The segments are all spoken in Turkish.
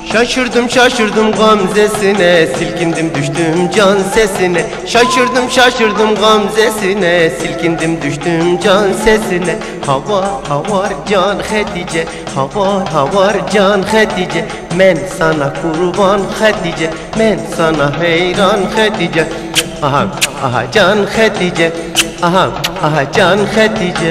Şaşırdım şaşırdım gamzesine, silkindim düştüm can sesine. Şaşırdım şaşırdım gamzesine, silkindim düştüm can sesine. Havar havar can Hatice, havar havar can Hatice. Men sana kurban Hatice, men sana heyran Hatice. Aha aha can Hatice, aha aha can Hatice.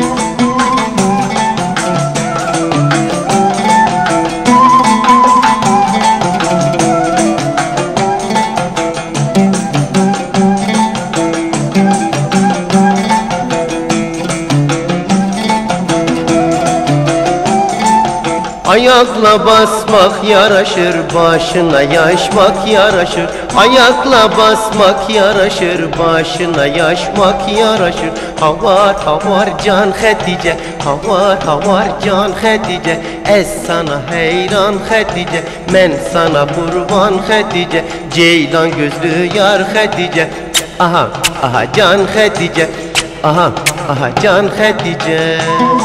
Ayakla basmak yaraşır, başına yaşmak yaraşır. Ayakla basmak yaraşır, başına yaşmak yaraşır. Havar havar can Hatice, havar havar can Hatice. Ez sana heyran Hatice, men sana kurban Hatice. Ceylan gözlü yar Hatice, aha aha can Hatice, aha aha can Hatice.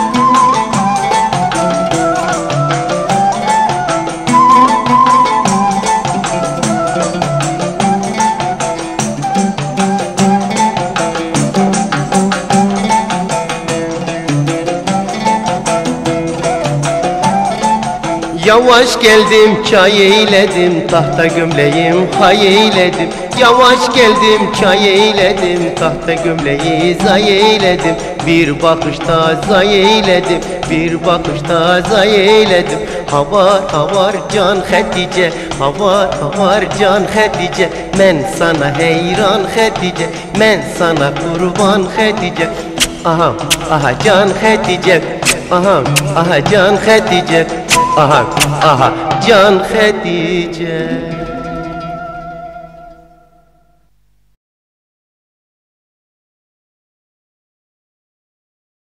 Yavaş geldim çay eyledim, tahta gömleğim hay eyledim. Yavaş geldim çay eyledim, tahta gömleği zay eyledim. Bir bakışta zay eyledim, bir bakışta zay eyledim. Havar havar can Hatice, havar havar can Hatice. Men sana heyran Hatice, men sana kurban Hatice. Aha aha can Hatice, aha aha can Hatice. Aha aha can Hatice.